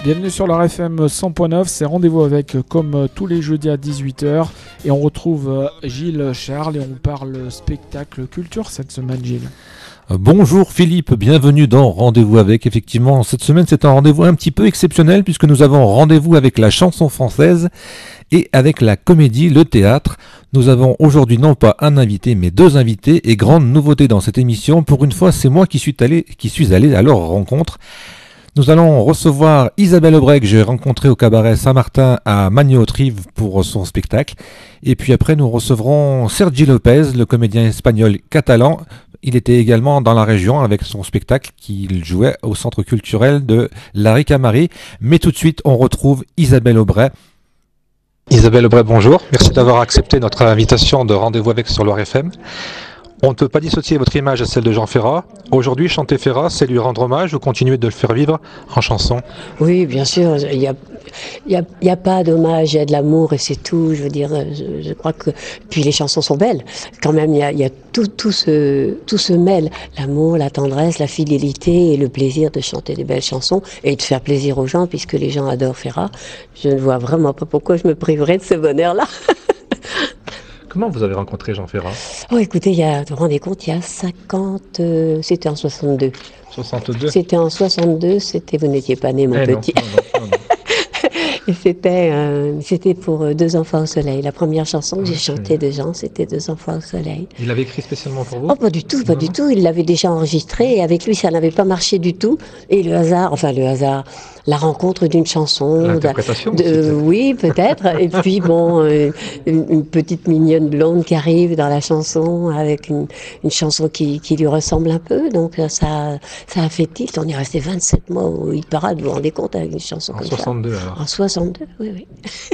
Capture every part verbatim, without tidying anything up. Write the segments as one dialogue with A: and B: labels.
A: Bienvenue sur la F M cent point neuf, c'est Rendez-vous avec comme tous les jeudis à dix-huit heures et on retrouve Gilles Charles et on parle spectacle culture cette semaine. Gilles.
B: Bonjour Philippe, bienvenue dans Rendez-vous avec. Effectivement, cette semaine c'est un rendez-vous un petit peu exceptionnel puisque nous avons rendez-vous avec la chanson française et avec la comédie, le théâtre. Nous avons aujourd'hui non pas un invité mais deux invités et grande nouveauté dans cette émission. Pour une fois, c'est moi qui suis allé, qui suis allé à leur rencontre. Nous allons recevoir Isabelle Aubray que j'ai rencontrée au cabaret Saint-Martin à Magny-Haute-Rive pour son spectacle. Et puis après, nous recevrons Sergi Lopez, le comédien espagnol catalan. Il était également dans la région avec son spectacle qu'il jouait au centre culturel de la Ricamarie. Mais tout de suite, on retrouve Isabelle Aubray. Isabelle Aubray, bonjour. Merci d'avoir accepté notre invitation de Rendez-vous avec sur Loire F M. On ne peut pas dissocier votre image à celle de Jean Ferrat. Aujourd'hui, chanter Ferrat, c'est lui rendre hommage ou continuer de le faire vivre en chanson?
C: Oui, bien sûr. Il n'y a, il y a, il y a pas d'hommage, il y a de l'amour et c'est tout. Je veux dire, je, je crois que... Puis les chansons sont belles. Quand même, il y a, il y a tout, tout, se, tout se mêle. L'amour, la tendresse, la fidélité et le plaisir de chanter des belles chansons et de faire plaisir aux gens puisque les gens adorent Ferrat. Je ne vois vraiment pas pourquoi je me priverais de ce bonheur-là.
B: Comment vous avez rencontré Jean Ferrat?
C: Oh, écoutez, il y a, vous vous rendez compte, il y a cinquante... Euh, c'était en soixante-deux.
B: soixante-deux
C: C'était en soixante-deux, c'était... Vous n'étiez pas né, mon
B: eh
C: petit.
B: Non, non, non, non.
C: Et c'était, euh, c'était pour euh, Deux enfants au soleil. La première chanson que j'ai
B: Okay.
C: chantée de Jean, c'était Deux enfants au soleil.
B: Il l'avait écrit spécialement pour vous?
C: Oh, pas du tout, pas
B: non,
C: du
B: non.
C: tout. Il l'avait déjà enregistré et avec lui, ça n'avait pas marché du tout. Et le hasard, enfin le hasard, la rencontre d'une chanson.
B: L'interprétation
C: de, de, Oui, peut-être. Et puis, bon, euh, une, une petite mignonne blonde qui arrive dans la chanson avec une, une chanson qui, qui lui ressemble un peu. Donc, ça, ça a fait tilt. On est resté vingt-sept mois au hit parade, vous vous rendez compte, avec une chanson
B: En
C: comme
B: soixante-deux
C: ça.
B: alors.
C: En soixante-deux, oui, oui.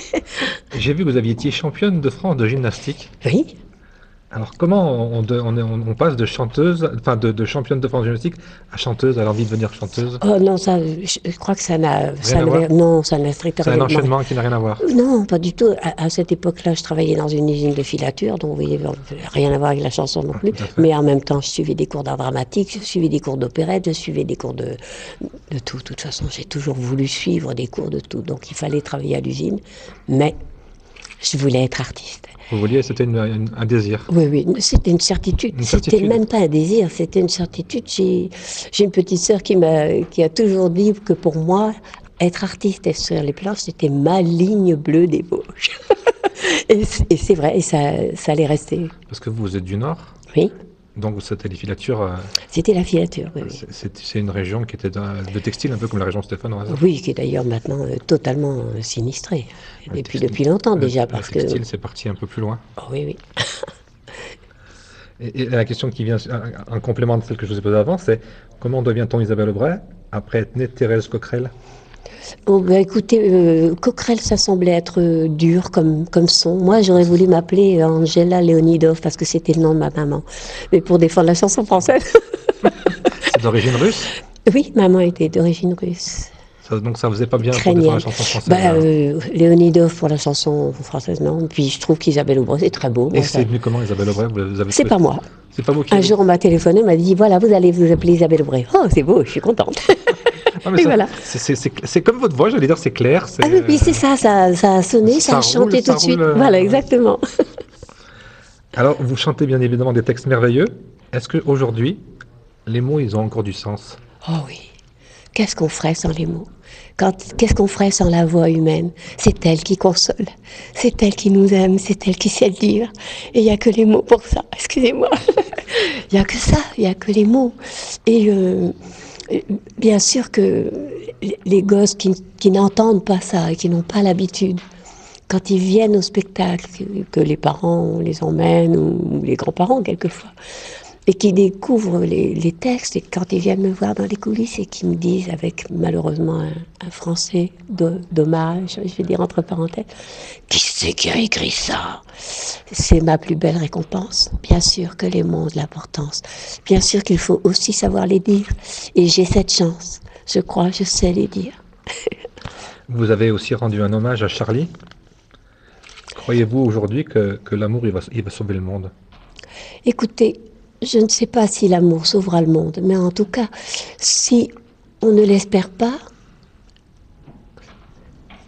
B: J'ai vu que vous aviez été championne de France de gymnastique.
C: Oui.
B: Alors comment on, on, on, on passe de chanteuse, enfin de, de championne de France de gymnastique à chanteuse, à l'envie de devenir chanteuse?
C: Oh non, ça, je, je crois que ça n'a, ça
B: à voir
C: n'a, non, ça n'a strictement.
B: C'est un enchaînement qui n'a rien à voir.
C: Non, pas du tout. À, à cette époque-là, je travaillais dans une usine de filature, donc vous voyez, rien à voir avec la chanson non plus. Mais en même temps, je suivais des cours d'art dramatique, je suivais des cours d'opérette, je suivais des cours de, de tout. De toute façon, j'ai toujours voulu suivre des cours de tout. Donc il fallait travailler à l'usine, mais je voulais être artiste.
B: Vous vouliez, c'était une, une, un désir?
C: Oui, oui, c'était une certitude.
B: Une
C: c'était
B: certitude.
C: Même pas un désir, c'était une certitude. J'ai, j'ai une petite sœur qui m'a, qui a toujours dit que pour moi, être artiste et sur les planches, c'était ma ligne bleue d'ébauche. et, et c'est vrai, et ça, ça allait rester.
B: Parce que vous êtes du Nord?
C: Oui.
B: Donc c'était les filatures. Euh,
C: c'était la filature, oui. oui.
B: C'est, c'est une région qui était de textile, un peu comme la région Stéphane.
C: Oui, qui est d'ailleurs maintenant euh, totalement euh, sinistrée.
B: Ouais,
C: depuis,
B: textile,
C: depuis longtemps
B: le,
C: déjà. Parce
B: le textile,
C: que...
B: c'est parti un peu plus loin.
C: Oh, oui, oui.
B: et, et la question qui vient, en complément de celle que je vous ai posée avant, c'est comment devient-on Isabelle Aubray après être née Thérèse Coquerel?
C: Oh, bah, écoutez, euh, Coquerel, ça semblait être euh, dur comme, comme son. Moi, j'aurais voulu m'appeler euh, Angela Leonidov parce que c'était le nom de ma maman. Mais pour défendre la chanson française.
B: C'est d'origine russe?
C: Oui, maman était d'origine russe.
B: Ça, donc ça faisait pas bien
C: Ukrainienne.
B: Pour défendre la chanson française?
C: Bah, euh, Leonidov pour la chanson française, non. Puis je trouve qu'Isabelle Aubray, c'est très beau.
B: Et
C: moi,
B: c'est
C: ça...
B: venu comment Isabelle Aubray? Vous avez
C: C'est pas moi.
B: C'est pas vous qui
C: Un jour, on m'a téléphoné, on m'a dit, voilà, vous allez vous appeler Isabelle Aubray. Oh, c'est beau, je suis contente.
B: Ah, mais
C: et
B: ça,
C: voilà.
B: C'est, c'est, c'est, c'est comme votre voix, j'allais dire, c'est clair. C'est,
C: ah oui, puis c'est ça, ça, ça a sonné, ça, ça a
B: roule,
C: chanté
B: ça
C: tout de suite.
B: roule,
C: Voilà,
B: euh...
C: exactement.
B: Alors, vous chantez bien évidemment des textes merveilleux. Est-ce qu'aujourd'hui, les mots, ils ont encore du sens?
C: Oh oui. Qu'est-ce qu'on ferait sans les mots? Quand, qu'est-ce qu'on ferait sans la voix humaine? C'est elle qui console, c'est elle qui nous aime, c'est elle qui sait le dire. Et il n'y a que les mots pour ça, excusez-moi. Il n'y a que ça, il n'y a que les mots. Et euh, bien sûr que les gosses qui, qui n'entendent pas ça et qui n'ont pas l'habitude, quand ils viennent au spectacle, que les parents les emmènent, ou les grands-parents quelquefois, et qui découvrent les, les textes, et quand ils viennent me voir dans les coulisses et qui me disent, avec malheureusement un, un français de, dommage, je vais dire entre parenthèses, qui c'est qui a écrit ça? C'est ma plus belle récompense. Bien sûr que les mots ont de l'importance. Bien sûr qu'il faut aussi savoir les dire. Et j'ai cette chance. Je crois, je sais les dire.
B: Vous avez aussi rendu un hommage à Charlie. Croyez-vous aujourd'hui que, que l'amour, il va, il va sauver le monde?
C: Écoutez, je ne sais pas si l'amour sauvera le monde, mais en tout cas, si on ne l'espère pas,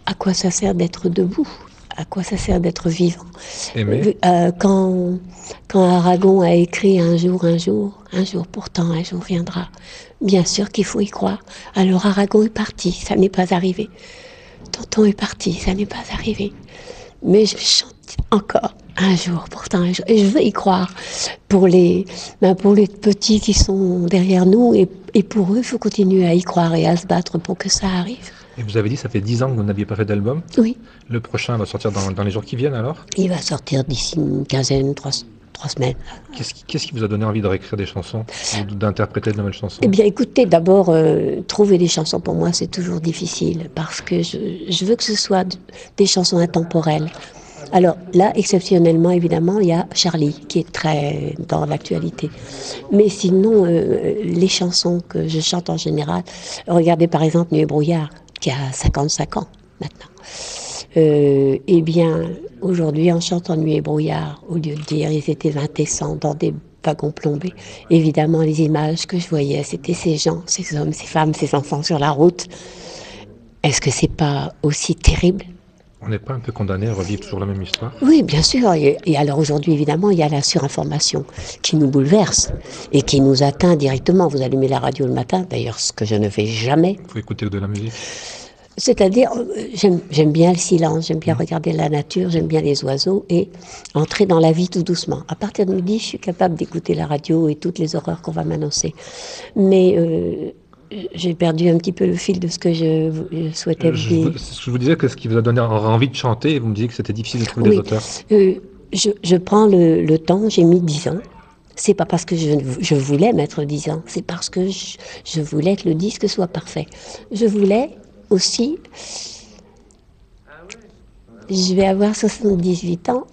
C: à quoi ça sert d'être debout? À quoi ça sert d'être vivant?
B: Aimer.
C: Euh, quand, quand Aragon a écrit un jour, un jour, un jour pourtant, un jour viendra, bien sûr qu'il faut y croire. Alors Aragon est parti, ça n'est pas arrivé. Tonton est parti, ça n'est pas arrivé. Mais je chante encore un jour, pourtant un jour. Et je veux y croire pour les, ben pour les petits qui sont derrière nous. Et, et pour eux, il faut continuer à y croire et à se battre pour que ça arrive.
B: Et vous avez dit, ça fait dix ans que vous n'aviez pas fait d'album.
C: Oui.
B: Le prochain va sortir dans, dans les jours qui viennent alors?
C: Il va sortir d'ici une quinzaine, trois, trois semaines.
B: Qu'est-ce qui, qu'est-ce qui vous a donné envie de réécrire des chansons ou d'interpréter de nouvelles chansons?
C: Eh bien, écoutez, d'abord, euh, trouver des chansons pour moi, c'est toujours difficile parce que je, je veux que ce soit d- des chansons intemporelles. Alors là, exceptionnellement, évidemment, il y a Charlie qui est très dans l'actualité. Mais sinon, euh, les chansons que je chante en général, regardez par exemple Nuit et brouillard, qui a cinquante-cinq ans maintenant. Euh, eh bien, aujourd'hui, en chantant Nuit et brouillard, au lieu de dire ils étaient vingt et cent dans des wagons plombés, évidemment, les images que je voyais, c'était ces gens, ces hommes, ces femmes, ces enfants sur la route. Est-ce que c'est pas aussi terrible?
B: On n'est pas un peu condamné à revivre toujours la même histoire?
C: Oui, bien sûr. Et, et alors aujourd'hui, évidemment, il y a la surinformation qui nous bouleverse et qui nous atteint directement. Vous allumez la radio le matin, d'ailleurs, ce que je ne fais jamais.
B: Il faut écouter de la musique.
C: C'est-à-dire, euh, j'aime, j'aime bien le silence, j'aime bien regarder la nature, j'aime bien les oiseaux et entrer dans la vie tout doucement. À partir de midi, je suis capable d'écouter la radio et toutes les horreurs qu'on va m'annoncer. Mais euh, j'ai perdu un petit peu le fil de ce que je, je souhaitais
B: Je,
C: dire.
B: vous- je vous disais que ce qui vous a donné envie de chanter, et vous me disiez que c'était difficile de trouver
C: Oui.
B: des auteurs.
C: Euh, je, je prends le, le temps, j'ai mis dix ans. C'est pas parce que je, je voulais mettre dix ans, c'est parce que je, je voulais que le disque soit parfait. Je voulais aussi... Je vais avoir soixante-dix-huit ans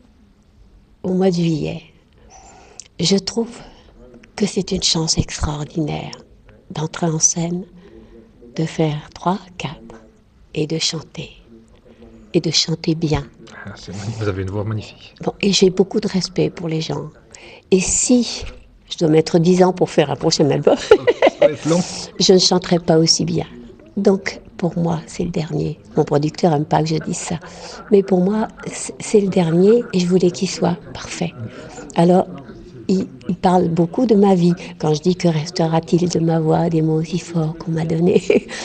C: au mois de juillet. Je trouve que c'est une chance extraordinaire d'entrer en scène, de faire trois, quatre et de chanter. Et de chanter bien.
B: Ah, c'est magnifique. Vous avez une voix magnifique.
C: Bon, et j'ai beaucoup de respect pour les gens. Et si je dois mettre dix ans pour faire un prochain album,
B: Ça va être long.
C: je ne chanterai pas aussi bien. Donc, pour moi, c'est le dernier. Mon producteur n'aime pas que je dise ça. Mais pour moi, c'est c'est le dernier et je voulais qu'il soit parfait. Alors, il, il parle beaucoup de ma vie. Quand je dis que restera-t-il de ma voix des mots aussi forts qu'on m'a donnés,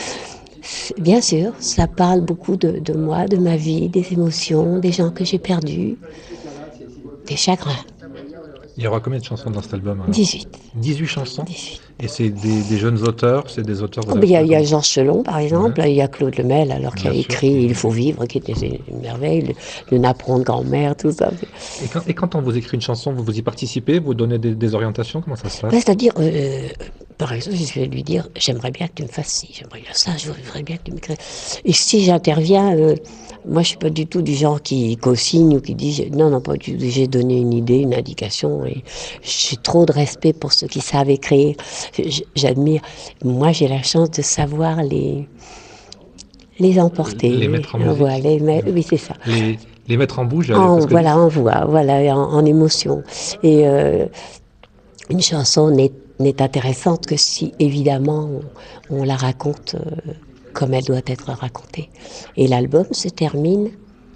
C: bien sûr, ça parle beaucoup de, de moi, de ma vie, des émotions, des gens que j'ai perdus, des chagrins.
B: Il y aura combien de chansons dans cet album alors?
C: dix-huit.
B: dix-huit chansons?
C: dix-huit.
B: Et c'est des, des jeunes auteurs? C'est des auteurs que vous
C: Oh,
B: avez
C: ben, Il y a, il y a
B: trouvé
C: Georges Chelon, par exemple, il y a Claude Lemel, alors qui a
B: Bien sûr.
C: écrit Il faut vivre, qui était une merveille, le, le napperon de grand-mère, tout ça.
B: Et quand, et quand on vous écrit une chanson, vous vous y participez? Vous donnez des, des orientations? Comment ça se passe?
C: Ben, c'est-à-dire, euh, par exemple, je vais lui dire, j'aimerais bien que tu me fasses ci, j'aimerais bien ça, je voudrais bien que tu m'écrives. Et si j'interviens, euh, moi je suis pas du tout du genre qui co-signe ou qui dit, j'ai- non, non, pas du tout, j'ai donné une idée, une indication, et j'ai trop de respect pour ceux qui savent écrire. J- J'admire, moi j'ai la chance de savoir les, les emporter.
B: Les mettre en musique.
C: Voilà, les mettre- oui, c'est ça.
B: Les, les mettre en bouche?
C: En,
B: parce que-
C: voilà, en voix, voilà, en, en émotion. Et euh, une chanson n'est n'est intéressante que si, évidemment, on, on la raconte euh, comme elle doit être racontée. Et l'album se termine,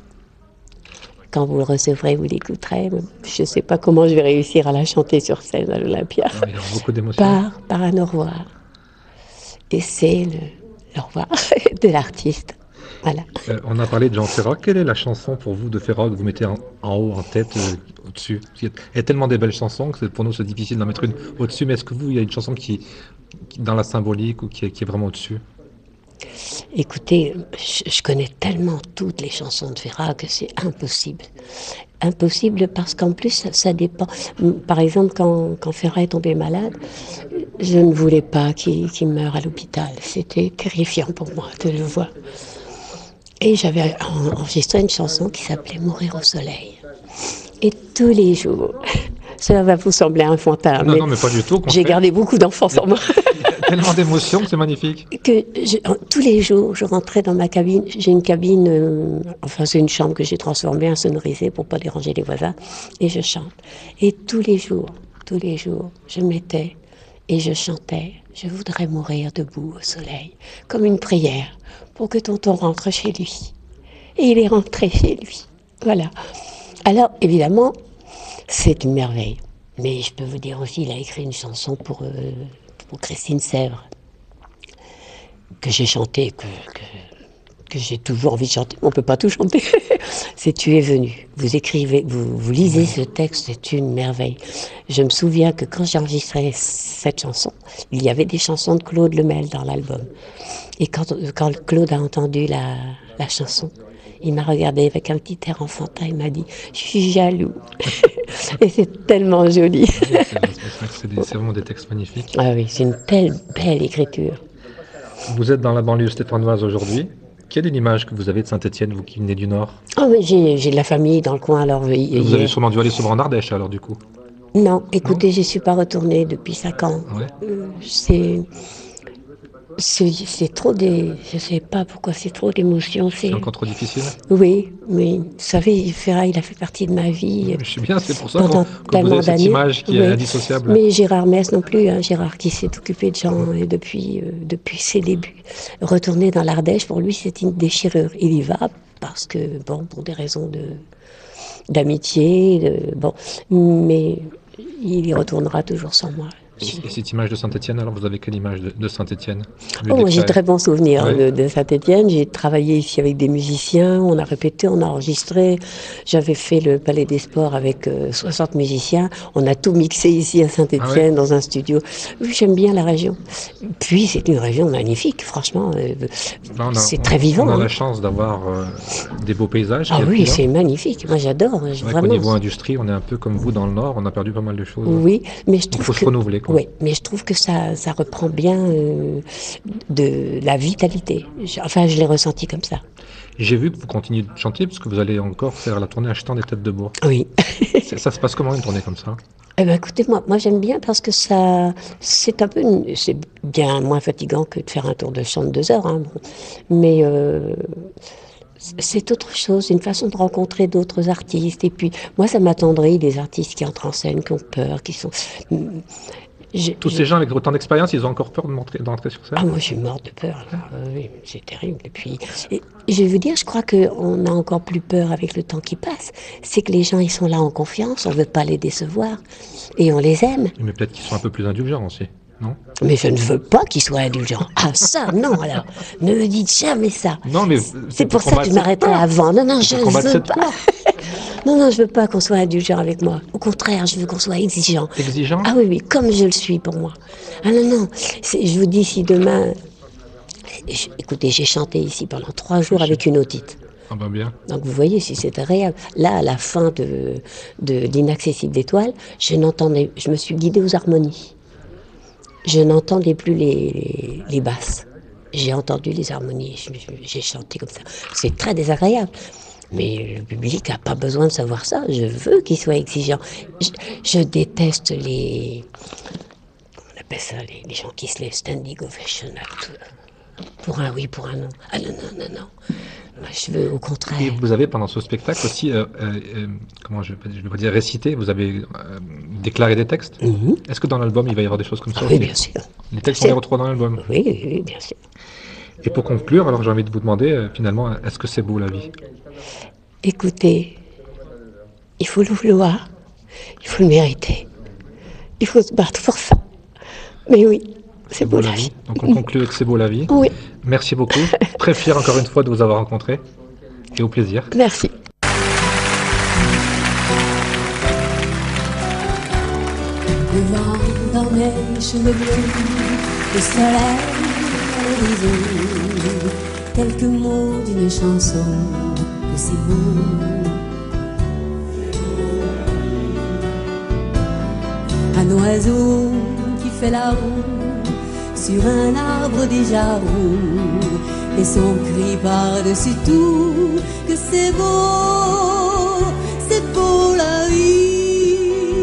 C: quand vous le recevrez, vous l'écouterez. Je ne sais pas comment je vais réussir à la chanter sur scène à l'Olympia.
B: Il y a beaucoup d'émotions.
C: Par, par un au revoir. Et c'est le, le revoir de l'artiste. Voilà.
B: Euh, on a parlé de Jean Ferrat. Quelle est la chanson pour vous de Ferrat que vous mettez en, en haut, en tête, euh, au-dessus? Parce qu'il y a tellement des belles chansons que c'est- pour nous c'est difficile d'en mettre une au-dessus. Mais est-ce que vous, il y a une chanson qui, qui dans la symbolique ou qui est, qui est vraiment au-dessus?
C: Écoutez, je, je connais tellement toutes les chansons de Ferrat que c'est impossible. Impossible parce qu'en plus, ça, ça dépend. Par exemple, quand, quand Ferrat est tombé malade, je ne voulais pas qu'il qu'il meure à l'hôpital. C'était terrifiant pour moi de le voir. Et j'avais en- enregistré une chanson qui s'appelait Mourir au soleil. Et tous les jours, cela va vous sembler enfantin,
B: Non,
C: mais,
B: non, mais pas du tout. au
C: j'ai
B: contraire.
C: gardé beaucoup d'enfance en moi.
B: Tellement d'émotions, c'est magnifique.
C: Que je- tous les jours, je rentrais dans ma cabine. J'ai une cabine, euh, enfin c'est une chambre que j'ai transformée en sonorisée pour pas déranger les voisins, et je chante. Et tous les jours, tous les jours, je me mettais et je chantais. Je voudrais mourir debout au soleil, comme une prière. pour que tonton rentre chez lui. Et il est rentré chez lui. Voilà. Alors, évidemment, c'est une merveille. Mais je peux vous dire aussi, il a écrit une chanson pour, euh, pour Christine Sèvres, que j'ai chantée, que, que, que j'ai toujours envie de chanter. On ne peut pas tout chanter. C'est Tu es venu. Vous écrivez, vous, vous lisez ce texte, c'est une merveille. Je me souviens que quand j'enregistrais cette chanson, il y avait des chansons de Claude Lemel dans l'album. Et quand, quand Claude a entendu la, la chanson, il m'a regardé avec un petit air enfantin, il m'a dit « Je suis jaloux ». Et c'est tellement joli.
B: C'est, des, c'est vraiment des textes magnifiques.
C: Ah oui, c'est une telle belle écriture.
B: Vous êtes dans la banlieue stéphanoise aujourd'hui. Quelle est l'image que vous avez de Saint-Étienne, vous qui venez du Nord?
C: Oh, mais j'ai, j'ai de la famille dans le coin, alors...
B: Vous hier... avez sûrement dû aller souvent en Ardèche, alors, du coup?
C: Non, écoutez, je ne suis pas retournée depuis cinq ans.
B: Ouais.
C: Euh, c'est... C'est, c'est trop des... Je sais pas pourquoi c'est trop d'émotions. C'est...
B: c'est encore trop difficile?
C: Oui, mais vous savez, Ferrat, il a fait partie de ma vie.
B: Je sais bien, c'est pour ça qu'on, que vous avez cette image qui oui. est indissociable.
C: Mais Gérard Mess non plus, hein, Gérard qui s'est occupé de gens et depuis, euh, depuis ses débuts. Retourner dans l'Ardèche, pour lui, c'est une déchirure. Il y va parce que, bon, pour des raisons de, d'amitié, de, bon, mais il y retournera toujours sans moi.
B: Et cette image de Saint-Étienne, alors vous avez quelle image de, de Saint-Étienne?
C: Oh, moi j'ai de très bons souvenirs ouais. de, de Saint-Étienne. J'ai travaillé ici avec des musiciens, on a répété, on a enregistré. J'avais fait le Palais des Sports avec euh, soixante musiciens. On a tout mixé ici à Saint-Étienne ah ouais. dans un studio. Oui, j'aime bien la région. Puis c'est une région magnifique, franchement. Euh,
B: Là, a,
C: c'est très vivant.
B: On a
C: hein.
B: la chance d'avoir euh, des beaux paysages.
C: Ah oui, c'est magnifique. Moi j'adore.
B: C'est vrai
C: vraiment.
B: qu'au niveau industrie, on est un peu comme vous dans le Nord. On a perdu pas mal de choses.
C: Oui, mais je trouve
B: Il faut
C: que...
B: se renouveler. Quoi.
C: Oui, mais je trouve que ça, ça reprend bien euh, de la vitalité. Enfin, je l'ai ressenti comme ça.
B: J'ai vu que vous continuez de chanter parce que vous allez encore faire la tournée Achetant des têtes de bourg.
C: Oui.
B: Ça se passe comment une tournée comme ça?
C: Eh ben, écoutez, moi, moi j'aime bien parce que ça, c'est un peu, une, c'est bien moins fatigant que de faire un tour de chant de deux heures, hein, bon. Mais euh, c'est autre chose, une façon de rencontrer d'autres artistes. Et puis, moi, ça m'attendrit des artistes qui entrent en scène, qui ont peur, qui sont.
B: Je, Tous je... ces gens avec autant d'expérience, ils ont encore peur de montrer, d'entrer sur scène?
C: Ah, moi, je suis morte de peur. Là. Euh, oui, c'est terrible. Et puis, et, je vais vous dire, je crois qu'on a encore plus peur avec le temps qui passe. C'est que les gens, ils sont là en confiance, on ne veut pas les décevoir. Et on les aime.
B: Mais peut-être qu'ils sont un peu plus indulgents aussi, non?
C: Mais je ne veux pas qu'ils soient indulgents. Ah, ça, non, alors. Ne me dites jamais ça.
B: Non, mais...
C: C'est, c'est pour ça que je m'arrêterai avant. Non, non, je ne veux pas. Non, non, je veux pas qu'on soit indulgent avec moi. Au contraire, je veux qu'on soit exigeant.
B: Exigeant?
C: Ah oui, oui, comme je le suis pour moi. Ah non, non, c'est, je vous dis si demain... Je, écoutez, j'ai chanté ici pendant trois jours je avec sais. une otite.
B: Ah bah bien.
C: Donc vous voyez, si c'est agréable. Là, à la fin de, de l'Inaccessible d'étoiles, je n'entendais, je me suis guidée aux harmonies. Je n'entendais plus les, les, les basses. J'ai entendu les harmonies, je, je, j'ai chanté comme ça. C'est très désagréable. Mais le public n'a pas besoin de savoir ça. Je veux qu'il soit exigeant. Je, je déteste les... On appelle ça les, les gens qui se lèvent standing ovation. Pour un oui, pour un non. Ah non, non, non, non. Moi, je veux au contraire.
B: Et vous avez pendant ce spectacle aussi, euh, euh, comment je ne vais pas dire récité, vous avez euh, déclaré des textes.
C: Mm-hmm.
B: Est-ce que dans l'album, il va y avoir des choses comme ça
C: ah,
B: aussi?
C: Oui, bien sûr.
B: Les textes, on les retrouve dans l'album?
C: Oui, oui, bien sûr.
B: Et pour conclure, alors j'ai envie de vous demander, euh, finalement, est-ce que c'est beau la vie?
C: Écoutez, il faut le vouloir, il faut le mériter, il faut se battre pour ça. Mais oui, c'est, c'est beau, beau la vie. vie.
B: Donc on conclut avec C'est beau la vie.
C: Oui.
B: Merci beaucoup. Très fier encore une fois de vous avoir rencontré. Et au plaisir.
C: Merci.
D: Le vent dans mes cheveux bleus, le soleil à l'horizon, quelques mots d'une chanson, que c'est beau. Un oiseau qui fait la roue sur un arbre déjà roux, et son cri par-dessus tout, que c'est beau, c'est beau la vie.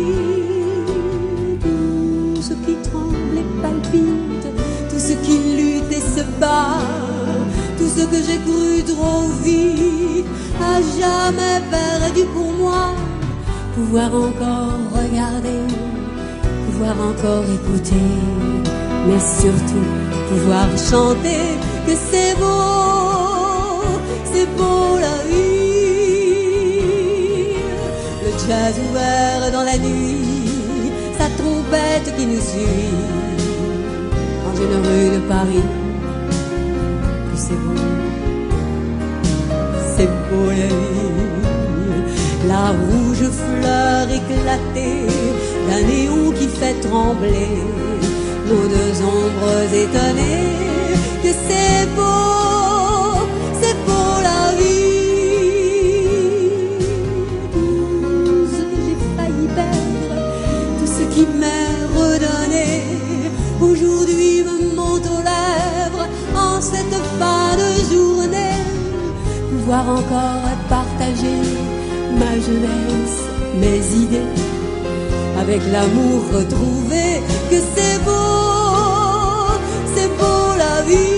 D: Tout ce qui tremble et palpite, tout ce qui lutte et se bat, tout ce que j'ai cru trop vite, à jamais perdu pour moi. Pouvoir encore regarder, pouvoir encore écouter, mais surtout pouvoir chanter que c'est beau. jazz ouvert dans la nuit, sa trompette qui nous suit dans une rue de Paris. Puis c'est beau, c'est beau la vie, la rouge fleur éclatée d'un néon qui fait trembler nos deux ombres étonnées. Que c'est beau, c'est beau la vie. Tout ce que j'ai failli perdre, tout ce qui m'est redonné, aujourd'hui me monte aux lèvres en cette fin de journée. Pouvoir encore partager ma jeunesse, mes idées, avec l'amour retrouvé. Que c'est beau, c'est beau la vie.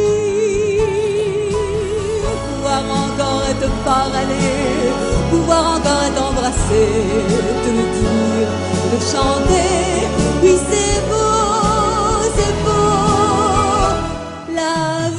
D: Pouvoir encore te parler, pouvoir encore t'embrasser, te le dire, te chanter. Oui, c'est beau, c'est beau la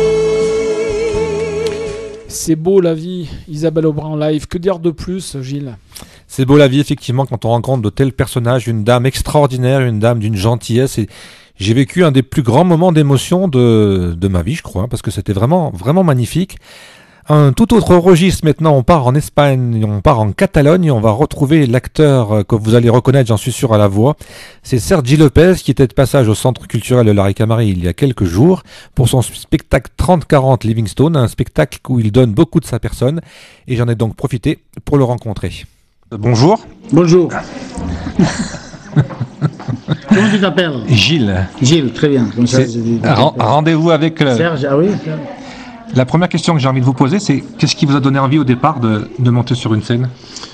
D: vie.
A: C'est beau la vie, Isabelle Aubray en live. Que dire de plus, Gilles?
B: C'est beau la vie, effectivement, quand on rencontre de tels personnages, une dame extraordinaire, une dame d'une gentillesse. Et j'ai vécu un des plus grands moments d'émotion de, de ma vie, je crois, hein, parce que c'était vraiment, vraiment magnifique. Un tout autre registre maintenant, on part en Espagne, on part en Catalogne, on va retrouver l'acteur que vous allez reconnaître, j'en suis sûr, à la voix. C'est Sergi Lopez qui était de passage au Centre culturel de la Ricamarie il y a quelques jours pour son spectacle trente quarante Livingstone, un spectacle où il donne beaucoup de sa personne, et j'en ai donc profité pour le rencontrer. Bonjour.
E: Bonjour. Comment tu t'appelles?
B: Gilles.
E: Gilles, très bien. Comme ça, je dis,
B: Ren- rendez-vous avec... Le...
E: Serge, ah oui.
B: La première question que j'ai envie de vous poser, c'est qu'est-ce qui vous a donné envie au départ de, de monter sur une scène?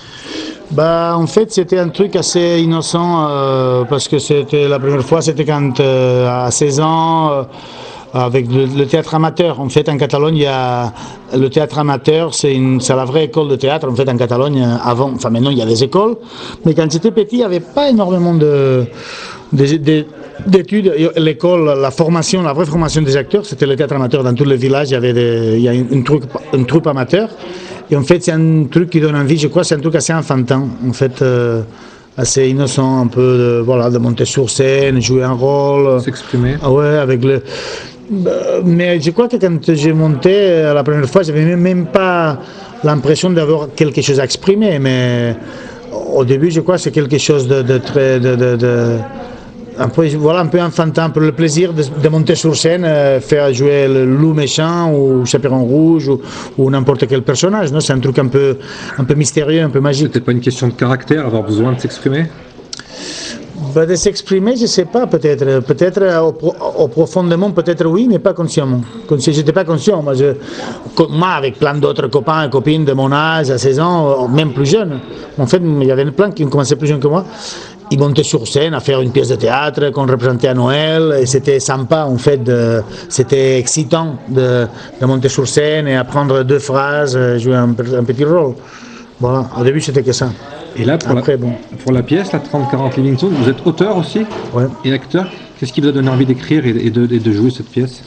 E: Bah, en fait, c'était un truc assez innocent euh, parce que c'était la première fois, c'était quand euh, à seize ans, euh, avec le, le théâtre amateur. En fait, en Catalogne, il y a le théâtre amateur, c'est, une, c'est la vraie école de théâtre. En fait, en Catalogne, avant, enfin maintenant, il y a des écoles, mais quand j'étais petit, il n'y avait pas énormément de, de, de d'études. L'école, la formation, la vraie formation des acteurs, c'était le théâtre amateur. Dans tous les villages, il y avait des, il y a une, une, troupe, une troupe amateur. Et en fait, c'est un truc qui donne envie, je crois, c'est un truc assez enfantin, en fait, euh, assez innocent, un peu, de, voilà, de monter sur scène, jouer un rôle.
B: S'exprimer.
E: Ah ouais, avec le... Mais je crois que quand j'ai monté la première fois, j'avais même, même pas l'impression d'avoir quelque chose à exprimer, mais au début, je crois que c'est quelque chose de, de très... De, de, de, un peu, voilà, un peu enfantin, pour le plaisir de, de monter sur scène, euh, faire jouer le loup méchant ou Chaperon rouge ou, ou n'importe quel personnage. Non, c'est un truc un peu, un peu mystérieux, un peu magique.
B: C'était pas une question de caractère, avoir besoin de s'exprimer?
E: Bah, de s'exprimer, je ne sais pas, peut-être. Peut-être au, au profondément, peut-être oui, mais pas consciemment. Je n'étais pas conscient. Moi, je, moi, avec plein d'autres copains et copines de mon âge, à seize ans, même plus jeunes. En fait, il y avait plein qui commençaient plus jeunes que moi. Ils montaient sur scène à faire une pièce de théâtre qu'on représentait à Noël, et c'était sympa, en fait, de, c'était excitant de, de monter sur scène et apprendre deux phrases, jouer un, un petit rôle. Voilà, au début c'était que ça.
B: Et là, pour, Après, la, bon. pour la pièce, la trente quarante Livingstone, vous êtes auteur aussi?
E: Ouais.
B: Et acteur. Qu'est-ce qui vous a donné envie d'écrire et, et, de, et de jouer cette pièce?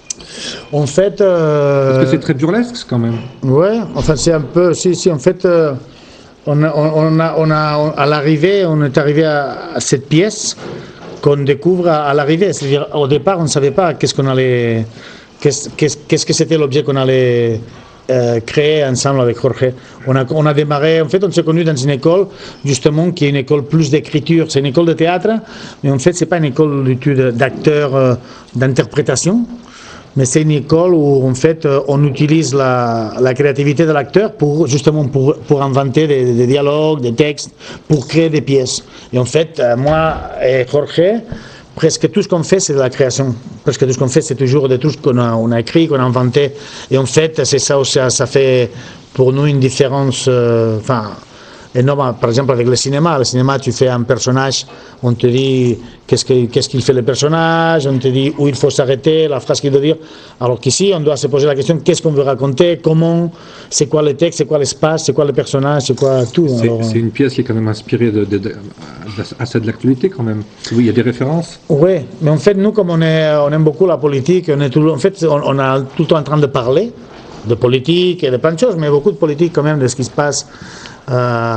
E: En fait... Euh...
B: Parce que c'est très burlesque quand même.
E: Ouais, enfin c'est un peu... Si, si, en fait... Euh... On a, on a, on a, à l'arrivée, on est arrivé à, à cette pièce qu'on découvre à, à l'arrivée. C'est-à-dire, au départ, on ne savait pas qu'est-ce qu'on allait, qu'est-ce, qu'est-ce, qu'est-ce que c'était l'objet qu'on allait euh, créer ensemble avec Jorge. On a, on a démarré, en fait, on s'est connus dans une école, justement, qui est une école plus d'écriture. C'est une école de théâtre, mais en fait, ce n'est pas une école du tout d'acteurs, euh, d'interprétation. Mais c'est une école où en fait on utilise la, la créativité de l'acteur pour justement pour, pour inventer des, des dialogues, des textes, pour créer des pièces. Et en fait, moi et Jorge, presque tout ce qu'on fait c'est de la création. Presque tout ce qu'on fait c'est toujours des trucs qu'on a, on a écrit, qu'on a inventé. Et en fait, c'est ça aussi, ça fait pour nous une différence. Euh, enfin, énorme. Par exemple, avec le cinéma, le cinéma, tu fais un personnage, on te dit qu'est-ce qu'il qu'est-ce qu'il fait le personnage, on te dit où il faut s'arrêter, la phrase qu'il doit dire. Alors qu'ici, on doit se poser la question qu'est-ce qu'on veut raconter, comment, c'est quoi le texte, c'est quoi l'espace, c'est quoi le personnage, c'est quoi tout.
B: C'est, Alors, c'est une pièce qui est quand même inspirée de, de, de, de, assez de l'actualité quand même. Oui, il y a des références.
E: Oui, mais en fait, nous, comme on, est, on aime beaucoup la politique, on est tout, en fait, on, on est tout le temps en train de parler de politique et de plein de choses, mais beaucoup de politique quand même, de ce qui se passe. Euh,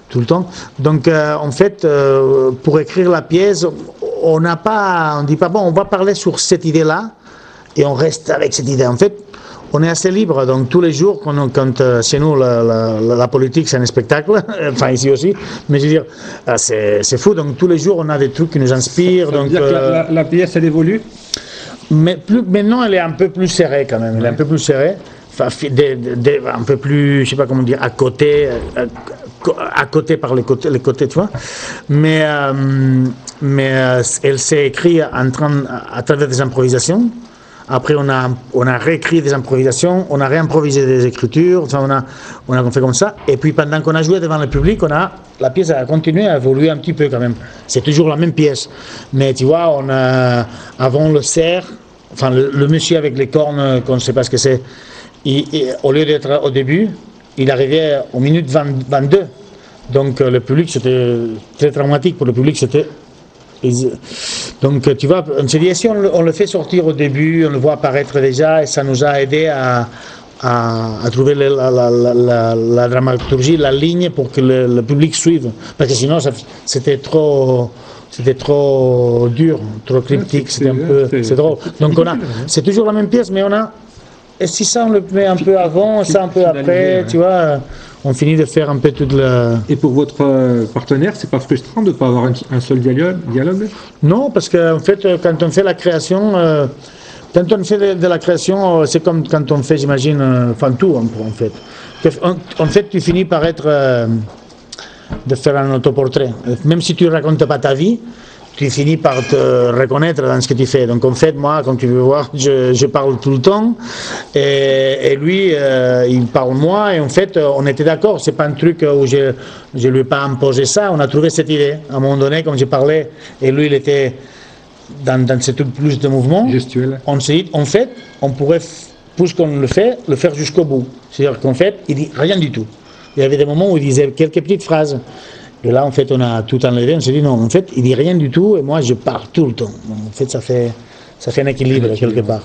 E: tout le temps. Donc, euh, en fait, euh, pour écrire la pièce, on n'a pas, on dit pas bon, on va parler sur cette idée-là et on reste avec cette idée. En fait, on est assez libre. Donc, tous les jours, quand, quand euh, chez nous, la, la, la politique, c'est un spectacle, enfin ici aussi, mais je veux dire, c'est, c'est fou. Donc, tous les jours, on a des trucs qui nous inspirent.
B: Ça, ça
E: donc,
B: veut dire
E: euh,
B: que la, la, la pièce, elle évolue.
E: Mais plus, maintenant, elle est un peu plus serrée quand même. Elle est un peu plus serrée. Enfin, de, de, de, un peu plus, je sais pas comment dire, à côté, à côté par les côtés, les côtés, tu vois. Mais, euh, mais euh, elle s'est écrite en train, à travers des improvisations. Après, on a, on a réécrit des improvisations, on a réimprovisé des écritures, enfin, on a, on a fait comme ça. Et puis, pendant qu'on a joué devant le public, on a, la pièce a continué à évoluer un petit peu quand même. C'est toujours la même pièce. Mais tu vois, on a, avant le cerf, enfin, le, le monsieur avec les cornes, qu'on ne sait pas ce que c'est, il, il, au lieu d'être au début, il arrivait aux minutes vingt, vingt-deux. Donc, le public, c'était très traumatique pour le public, c'était... Donc, tu vois, on s'est dit, si on le, on le fait sortir au début, on le voit apparaître déjà, et ça nous a aidé à, à, à trouver la, la, la, la, la dramaturgie, la ligne pour que le, le public suive. Parce que sinon, ça, c'était trop... C'était trop dur, trop cryptique, c'était un peu... C'est drôle. Donc, on a... C'est toujours la même pièce, mais on a... Et si ça, on le met un peu avant, ça un peu après, tu vois, on finit de faire un peu toute la...
B: Et pour votre partenaire, c'est pas frustrant de ne pas avoir un, un seul dialogue, dialogue
E: Non, parce qu'en fait, quand on fait la création, euh, quand on fait de, de la création, c'est comme quand on fait, j'imagine, enfin tout, en fait. En, en fait, tu finis par être... Euh, de faire un autoportrait. Même si tu ne racontes pas ta vie, tu finis par te reconnaître dans ce que tu fais. Donc en fait, moi, comme tu veux voir, je, je parle tout le temps, et, et lui, euh, il parle moi, et en fait, on était d'accord, c'est pas un truc où je ne lui ai pas imposé ça, on a trouvé cette idée. À un moment donné, comme je parlais, et lui, il était dans, dans ce truc plus de mouvement,
B: gestuel.
E: On s'est dit, en fait, on pourrait, puisqu'on le fait, le faire jusqu'au bout. C'est-à-dire qu'en fait, il dit rien du tout. Il y avait des moments où il disait quelques petites phrases. Et là, en fait, on a tout enlevé. On s'est dit non, en fait, il dit rien du tout et moi, je parle tout le temps. Donc, en fait, ça fait, ça fait un équilibre quelque part.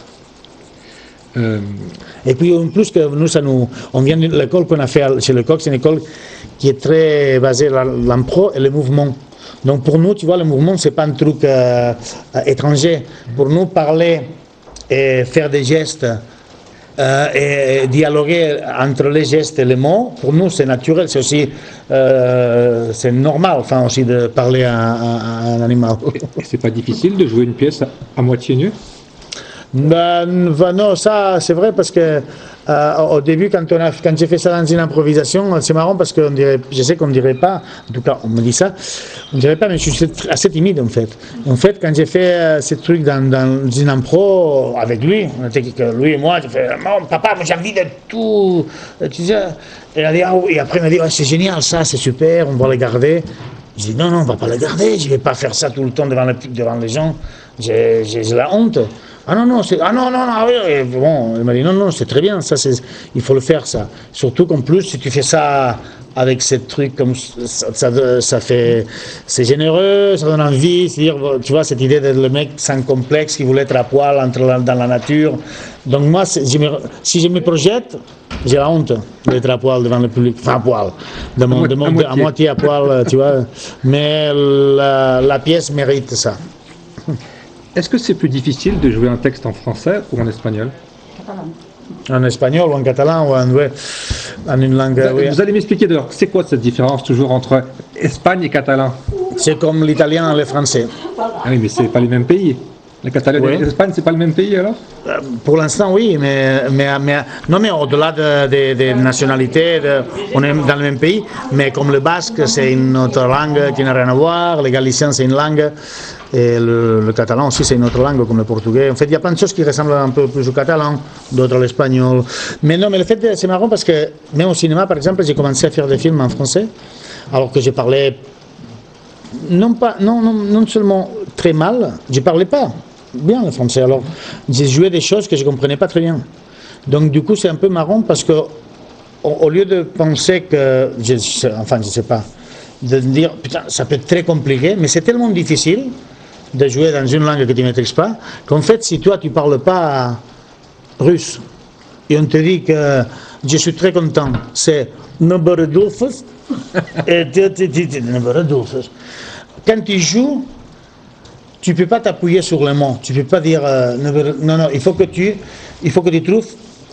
E: Euh... Et puis, en plus, que nous, ça nous, on vient de l'école qu'on a fait chez le Coq, c'est une école qui est très basée sur l'impro et le mouvement. Donc, pour nous, tu vois, le mouvement, c'est pas un truc euh, étranger. Pour nous, parler et faire des gestes, Euh, et dialoguer entre les gestes et les mots, pour nous c'est naturel, c'est aussi euh, c'est normal, enfin aussi de parler à, à, à un animal.
B: Et c'est pas difficile de jouer une pièce à, à moitié nue?
E: Ben, ben non, ça c'est vrai parce que euh, au début quand, on a, quand j'ai fait ça dans une improvisation, c'est marrant parce que on dirait, je sais qu'on ne dirait pas, en tout cas on me dit ça, on ne dirait pas, mais je suis assez timide en fait. En fait, quand j'ai fait euh, ces trucs dans, dans une impro avec lui, on était que lui et moi, j'ai fait non, papa, j'ai envie de tout, tu sais. Et, a dit, ah, et après il m'a dit oh, c'est génial, ça c'est super, on va le garder. J'ai dit non, non, on ne va pas le garder, je ne vais pas faire ça tout le temps devant, le, devant les gens, j'ai, j'ai, j'ai la honte. Ah non, non, c'est, ah non, non, non, et bon, il m'a dit non, non, c'est très bien, ça, c'est, il faut le faire, ça. Surtout qu'en plus, si tu fais ça avec ces trucs comme ça, ça, ça fait, c'est généreux, ça donne envie, c'est-à-dire, tu vois, cette idée de le mec sans complexe qui voulait être à poil entre la, dans la nature. Donc moi, je me, si je me projette, j'ai la honte d'être à poil devant le public, enfin à poil, de mon, de mon, à, moitié. à moitié à poil, tu vois, mais la, la pièce mérite ça.
B: Est-ce que c'est plus difficile de jouer un texte en français ou en espagnol?
E: En espagnol ou en catalan ou en, ouais, en une langue...
B: Vous,
E: oui.
B: vous allez m'expliquer d'ailleurs, c'est quoi cette différence toujours entre Espagne et catalan?
E: C'est comme l'italien et le français.
B: Ah oui, mais c'est pas les mêmes pays. Le catalan oui. et l'Espagne, c'est pas le même pays alors?
E: euh, Pour l'instant, oui, mais, mais, mais, non, mais au-delà des de, de nationalités, de, on est dans le même pays, mais comme le basque, c'est une autre langue qui n'a rien à voir, le galicien, c'est une langue, et le, le catalan aussi, c'est une autre langue, comme le portugais. En fait, il y a plein de choses qui ressemblent un peu plus au catalan, d'autres à l'espagnol. Mais non, mais le fait, de, c'est marrant parce que, même au cinéma, par exemple, j'ai commencé à faire des films en français, alors que je parlais, non, pas, non, non, non seulement très mal, je ne parlais pas bien le français, alors j'ai joué des choses que je ne comprenais pas très bien. Donc du coup c'est un peu marrant parce que au, au lieu de penser que, je, enfin je ne sais pas, de dire putain ça peut être très compliqué, mais c'est tellement difficile de jouer dans une langue que tu ne maîtrises pas, qu'en fait si toi tu ne parles pas russe et on te dit que je suis très content, c'est Noborodulfus, Et tu, tu, tu, tu, quand tu joues, tu ne peux pas t'appuyer sur le mot. Tu ne peux pas dire euh, non, non, il faut que tu, il faut que tu trouves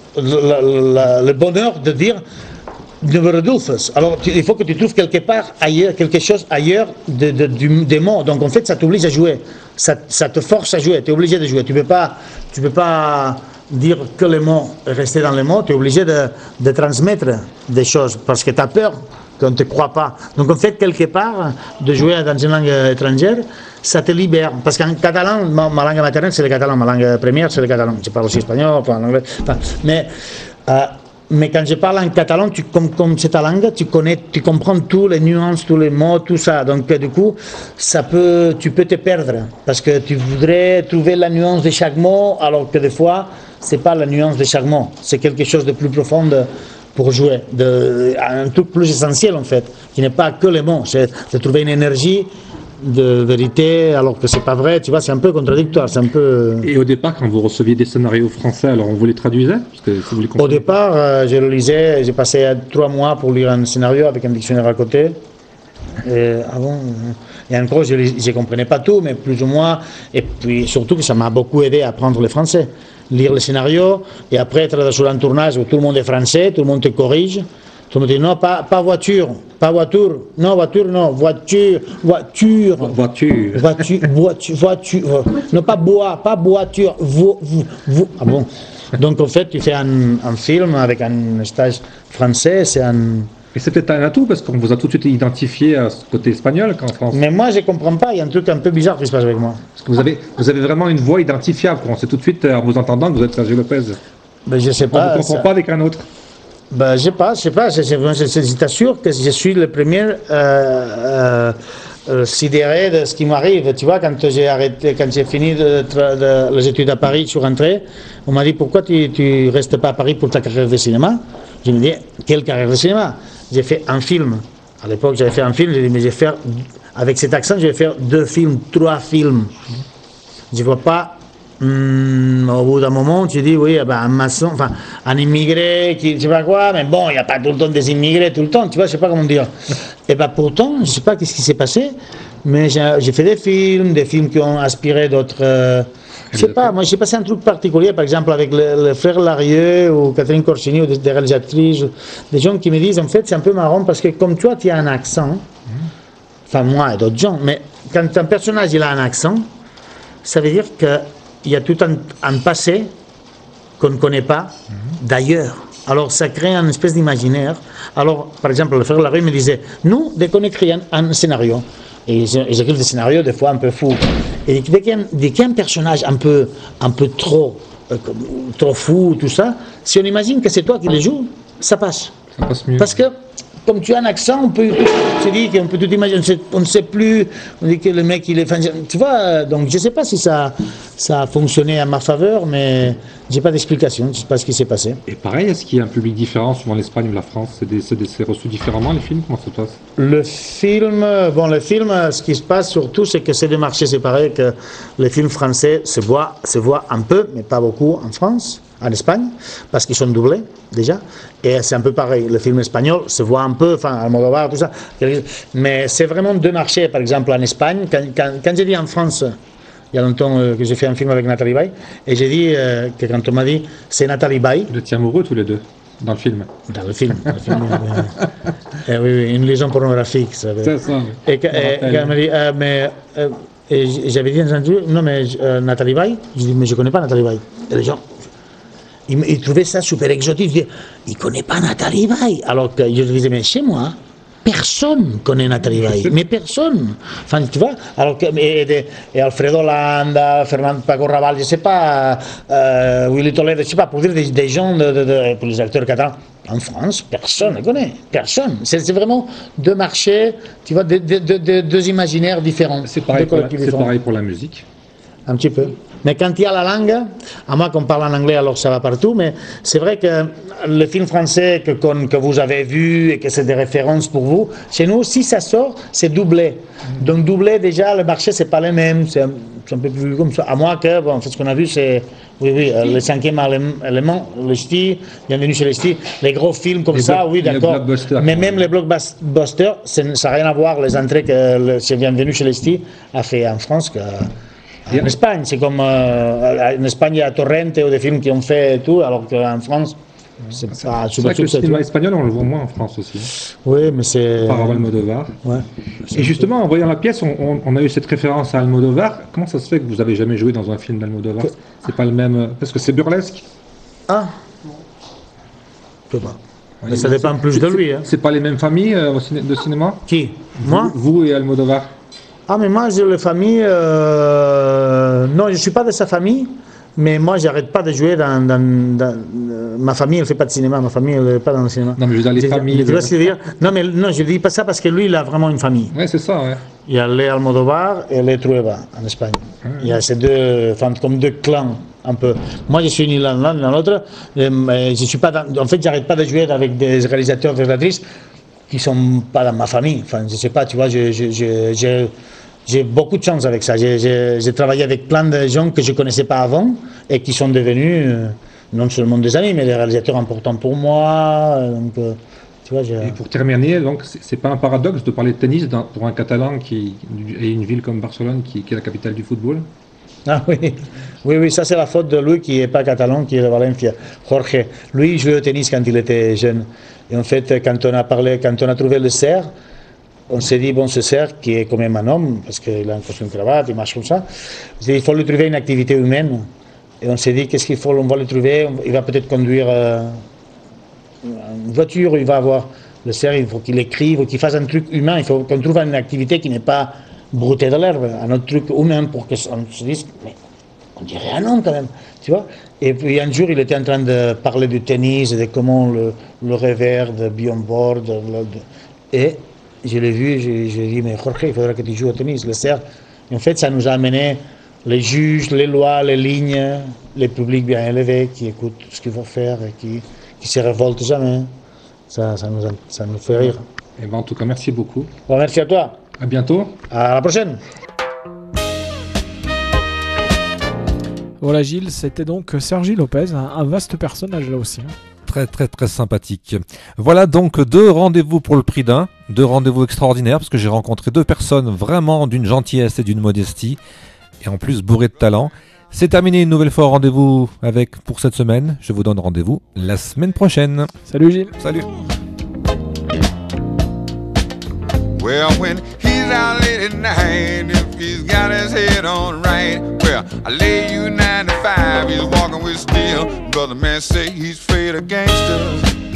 E: le, le, le bonheur de dire Neveredulfus. Alors tu, il faut que tu trouves quelque part ailleurs, quelque chose ailleurs de, de, du, des mots. Donc en fait, ça t'oblige à jouer. Ça, ça te force à jouer. Tu es obligé de jouer. Tu ne peux pas, tu peux pas dire que les mots et rester dans les mots. Tu es obligé de, de transmettre des choses parce que tu as peur qu'on ne te croit pas. Donc en fait, quelque part, de jouer dans une langue étrangère, ça te libère. Parce qu'en catalan, ma, ma langue maternelle, c'est le catalan. Ma langue première, c'est le catalan. Je parle aussi espagnol, enfin, l'anglais. Enfin, mais, euh, mais quand je parle en catalan, tu, comme, comme c'est ta langue, tu, connais, tu comprends tous les nuances, tous les mots, tout ça. Donc du coup, ça peut, tu peux te perdre. Parce que tu voudrais trouver la nuance de chaque mot, alors que des fois, ce n'est pas la nuance de chaque mot. C'est quelque chose de plus profond de, pour jouer. De, un truc plus essentiel, en fait, qui n'est pas que les mots. C'est de trouver une énergie de vérité, alors que c'est pas vrai, tu vois, c'est un peu contradictoire, c'est un peu...
B: Et au départ, quand vous receviez des scénarios français, alors on vous les traduisait parce que vous les
E: Au départ, euh, je le lisais, j'ai passé trois mois pour lire un scénario avec un dictionnaire à côté. Et, avant, et encore, je ne comprenais pas tout, mais plus ou moins, et puis surtout que ça m'a beaucoup aidé à apprendre le français. Lire le scénario, et après être sur un tournage où tout le monde est français, tout le monde te corrige. Tout le monde dit non, pas, pas voiture, pas voiture, non, voiture, non, voiture, voiture,
B: voiture,
E: voiture, voiture, voiture, non, pas bois, pas voiture, vo, vo, vo. Ah bon. Donc en fait, tu fais un, un film avec un stage français, c'est un.
B: Et c'est peut-être un atout parce qu'on vous a tout de suite identifié à ce côté espagnol qu'en France.
E: Mais moi, je ne comprends pas, il y a un truc un peu bizarre qui se passe avec moi.
B: Parce que vous avez, vous avez vraiment une voix identifiable, on sait tout de suite en vous entendant que vous êtes Sergio Lopez.
E: Ben, je sais pas.
B: On ne comprend ça... pas avec un autre.
E: Ben, je sais pas, je sais pas, je, je, je, je t'assure que je suis le premier euh, euh, euh, sidéré de ce qui m'arrive. Tu vois, quand j'ai arrêté, quand j'ai fini de, de, de, les études à Paris, je suis rentré, on m'a dit pourquoi tu ne restes pas à Paris pour ta carrière de cinéma. Je me dis, quelle carrière de cinéma? J'ai fait un film. À l'époque, j'avais fait un film, j'ai dit, mais je vais faire, avec cet accent, je vais faire deux films, trois films. Je ne vois pas. Mmh, au bout d'un moment, tu dis, oui, ben, un maçon, enfin, un immigré, qui, je sais pas quoi, mais bon, il n'y a pas tout le temps des immigrés, tout le temps, tu vois, je sais pas comment dire. Et ben pourtant, je sais pas qu'est-ce qui s'est passé, mais j'ai fait des films, des films qui ont inspiré d'autres. Euh, je sais pas, moi j'ai passé un truc particulier, par exemple, avec le, le frère Larieux ou Catherine Corsini ou des, des réalisatrices, des gens qui me disent, en fait, c'est un peu marrant parce que comme toi, tu as un accent, enfin, moi et d'autres gens, mais quand un personnage il a un accent, ça veut dire que il y a tout un, un passé qu'on ne connaît pas d'ailleurs. Alors ça crée une espèce d'imaginaire. Alors, par exemple, le frère Larue me disait, nous, dès qu'on écrit un, un scénario, et j'écris des scénarios des fois un peu fous, et dès qu'il y a un personnage un peu, un peu trop, euh, trop fou, tout ça, si on imagine que c'est toi qui le joues, ça passe.
B: Ça passe mieux.
E: Parce que comme tu as un accent, on peut se dire qu'on peut tout imaginer, on ne sait plus, on dit que le mec il est, tu vois, donc je ne sais pas si ça, ça a fonctionné à ma faveur, mais j'ai pas d'explication, je ne sais pas ce qui s'est passé.
B: Et pareil, est-ce qu'il y a un public différent suivant l'Espagne ou la France? C'est reçu différemment les films? Comment ça se passe?
E: Le film, bon, le film, ce qui se passe surtout, c'est que c'est deux marchés séparés, que les films français se voient, se voient un peu, mais pas beaucoup en France. En Espagne, parce qu'ils sont doublés déjà, et c'est un peu pareil, le film espagnol se voit un peu, enfin Almodovar, tout ça, mais c'est vraiment deux marchés, par exemple en Espagne, quand, quand, quand j'ai dit en France, il y a longtemps euh, que j'ai fait un film avec Nathalie Baye, et j'ai dit euh, que quand on m'a dit, c'est Nathalie Baye.
B: Vous étiez amoureux tous les deux, dans le film?
E: Dans le film, dans le film euh, euh, oui, oui, une liaison pornographique. Ça
B: c'est ça.
E: Et, et, et quand elle m'a dit, euh, mais... Euh, et j'avais dit entendu, non mais euh, Nathalie Baye, je dis, mais je ne connais pas Nathalie Baye. Et les gens... Il, il trouvait ça super exotique. Il ne connaît pas Nathalie Baye. Alors que je lui disais, mais chez moi, personne connaît Nathalie Baye. Mais personne. Enfin, tu vois. Alors que, et, et Alfredo Landa, Fernando Paco Raval, je ne sais pas, euh, Willy Toledo, je ne sais pas, pour dire des, des gens, de, de, de, pour les acteurs catalans. En France, personne ne connaît. Personne. C'est vraiment deux marchés, tu vois, deux, deux, deux, deux imaginaires différents.
B: C'est pareil, pareil pour la musique.
E: Un petit peu. Mais quand il y a la langue, à moins qu'on parle en anglais, alors ça va partout, mais c'est vrai que le film français que, que vous avez vu et que c'est des références pour vous, chez nous, si ça sort, c'est doublé. Donc doublé, déjà, le marché, c'est pas le même. c'est un peu plus comme ça. À moins que, bon, en fait, ce qu'on a vu, c'est, oui, oui, euh, le cinquième élément, le Ch'ti, Bienvenue chez les Ch'tis, les gros films comme
B: les
E: ça,
B: block,
E: oui, d'accord. Mais même les blockbusters, ça n'a rien à voir, les entrées que le, c'est Bienvenue chez les Ch'tis a fait en France que. En Espagne, c'est comme euh, en Espagne, il y a Torrente ou des films qui ont fait et tout, alors qu'en France, c'est pas
B: c'est vrai que le cinéma espagnol, on le voit moins en France aussi.
E: Oui, mais c'est.
B: Par Almodovar.
E: Ouais.
B: Et justement, en voyant la pièce, on, on, on a eu cette référence à Almodovar. Comment ça se fait que vous avez jamais joué dans un film d'Almodovar? C'est pas le même. Parce que c'est burlesque.
E: Ah. Je sais pas. Mais ça dépend plus de lui. Hein.
B: C'est pas les mêmes familles euh, au ciné de cinéma?
E: Qui?
B: Vous,
E: Moi?
B: Vous et Almodovar.
E: Ah, mais moi, j'ai la famille. Euh... Non, je ne suis pas de sa famille, mais moi, j'arrête pas de jouer dans. dans, dans... Ma famille, elle ne fait pas de cinéma, ma famille, elle n'est pas dans le cinéma.
B: Non, mais je veux dire, les familles.
E: Tu vois ce que je veux dire? Non, mais non, je ne dis pas ça parce que lui, il a vraiment une famille.
B: Oui, c'est ça, ouais.
E: Il y a les Almodovar et les Trueba en Espagne. Ah, il y a ces deux, enfin, comme deux clans, un peu. Moi, je suis ni l'un ni l'autre. Je suis pas dans... En fait, j'arrête pas de jouer avec des réalisateurs, des réalisatrices qui ne sont pas dans ma famille. Enfin, je ne sais pas, tu vois, je. je, je, je J'ai beaucoup de chance avec ça. J'ai travaillé avec plein de gens que je ne connaissais pas avant et qui sont devenus euh, non seulement des amis, mais des réalisateurs importants pour moi. Donc, euh, tu vois, et
B: pour terminer, donc c'est pas un paradoxe de parler de tennis pour un Catalan qui et une ville comme Barcelone qui, qui est la capitale du football?
E: Ah oui, oui, oui, ça c'est la faute de lui qui n'est pas catalan, qui est de Valencia. Jorge, lui, il jouait au tennis quand il était jeune. Et en fait, quand on a parlé, quand on a trouvé le cerf, on s'est dit, bon, ce cerf, qui est quand même un homme, parce qu'il a un costume cravate, il marche comme ça, il faut lui trouver une activité humaine. Et on s'est dit, qu'est-ce qu'il faut, on va lui trouver, il va peut-être conduire euh, une voiture, il va avoir le cerf, il faut qu'il écrive, il faut qu'il fasse un truc humain, il faut qu'on trouve une activité qui n'est pas brouter de l'herbe, un autre truc humain pour qu'on se dise, mais on dirait un homme quand même, tu vois. Et puis un jour, il était en train de parler du tennis, de comment le, le revers de Beyond Board, de, de, et je l'ai vu, j'ai dit, mais Jorge, il faudra que tu joues au tennis, le cerf. Et en fait, ça nous a amené les juges, les lois, les lignes, les publics bien élevés qui écoutent ce qu'il faut faire et qui ne se révoltent jamais. Ça, ça, nous, a, ça nous fait rire.
B: Et ben, en tout cas, merci beaucoup.
E: Bon, merci à toi.
B: À bientôt.
E: À la prochaine.
A: Voilà Gilles, c'était donc Sergi Lopez, un, un vaste personnage là aussi. Hein.
B: Très très très sympathique. Voilà donc deux rendez-vous pour le prix d'un, deux rendez-vous extraordinaires parce que j'ai rencontré deux personnes vraiment d'une gentillesse et d'une modestie et en plus bourrées de talent. C'est terminé une nouvelle fois rendez-vous avec pour cette semaine. Je vous donne rendez-vous la semaine prochaine.
A: Salut Gilles.
B: Salut.
F: Well, when he's out late at night, if he's got his head on right, well, I lay you nine to five, he's walking with steel. Brother man say he's afraid of gangsters.